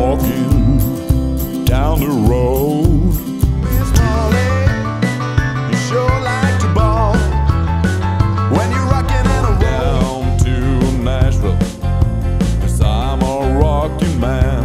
walking down the road. Miss Molly, you sure like to ball when you're rocking and a roll. Down to Nashville, 'cause I'm a rocking man.